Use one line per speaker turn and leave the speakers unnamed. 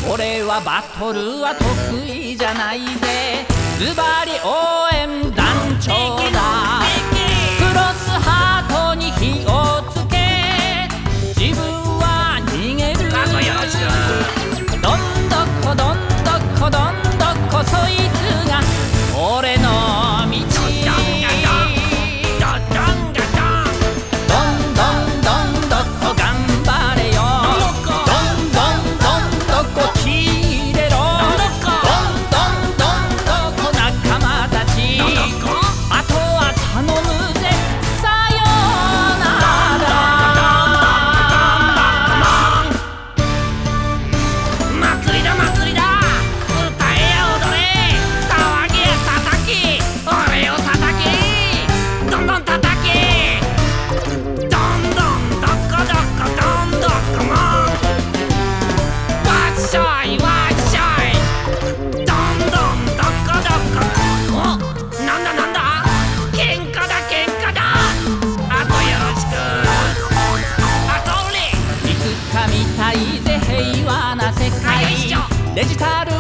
俺はバトルは得意じゃないぜ。ズバリ応援団長だ。クロスハートに火をつけ、自分は逃げる。どんどこどんどこどんどこそいつが俺の道。どんどんどんどこ頑張れよ。どんどんどんどこ切れろ。どんどんどんどこ仲間たち、あとは頼むぜ。さよなら。祭りだ祭りだ、歌えや踊れ、騒げや叩き、俺を叩き、どんどん叩き、どんどんどこどこどんどこもわっしょいわっしょい、どんどんどこどこ。お、なんだなんだ、喧嘩だ喧嘩だ、あとよろしく。あ、それいつか見たいぜ平和な世界。デジタル